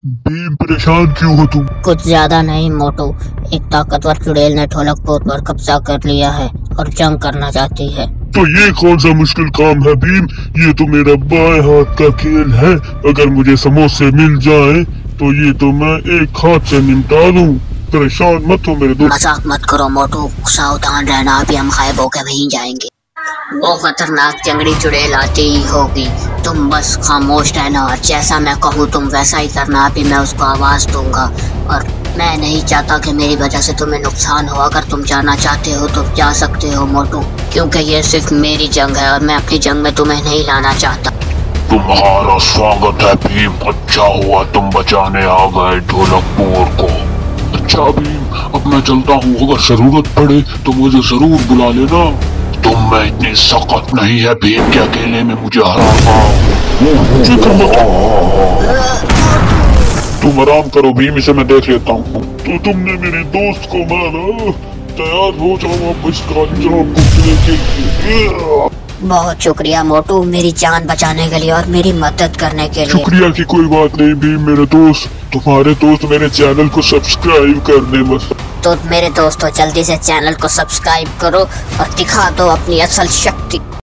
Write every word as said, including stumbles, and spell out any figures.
भीम, परेशान क्यों हो तुम? कुछ ज्यादा नहीं मोटू, एक ताकतवर चुड़ैल ने ढोलकपुर पर कब्जा कर लिया है और जंग करना चाहती है। तो ये कौन सा मुश्किल काम है भीम? ये तो मेरा बाएं हाथ का खेल है। अगर मुझे समोसे मिल जाएं, तो ये तो मैं एक हाथ से निपटा लूं। परेशान मत हो मेरे दोस्त। मजाक मत करो मोटू, सावधान रहना, अभी हम गायब होकर वहीं जाएंगे। वो खतरनाक जंगली चुड़ैल आती ही होगी, तुम बस खामोश रहना और जैसा मैं कहूँ तुम वैसा ही करना। अभी मैं उसको आवाज दूंगा और मैं नहीं चाहता कि मेरी वजह से तुम्हें नुकसान हो। अगर तुम जाना चाहते हो तो जा सकते हो मोटू, क्योंकि ये सिर्फ मेरी जंग है और मैं अपनी जंग में तुम्हें नहीं लाना चाहता। तुम्हारा स्वागत है भीम, अच्छा हुआ तुम बचाने आ गए ढोलकपुर को। अच्छा भीम, अब मैं चलता हूँ, अगर जरूरत पड़े तो मुझे जरूर बुला लेना। तुम में इतनी सख्त नहीं है भीम के अकेले में मुझे हराना। तुम आराम करो भीम, इसे मैं देख लेता हूँ। तो तुमने मेरे दोस्त को मारा, तैयार हो जाओ आप इसका अंजाम भुगतने के लिए। बहुत शुक्रिया मोटू, मेरी जान बचाने के लिए और मेरी मदद करने के लिए। शुक्रिया की कोई बात नहीं भीम मेरे दोस्त। तुम्हारे दोस्त मेरे चैनल को सब्सक्राइब कर दे बस। तो मेरे दोस्तों, जल्दी से चैनल को सब्सक्राइब करो और दिखा दो अपनी असल शक्ति।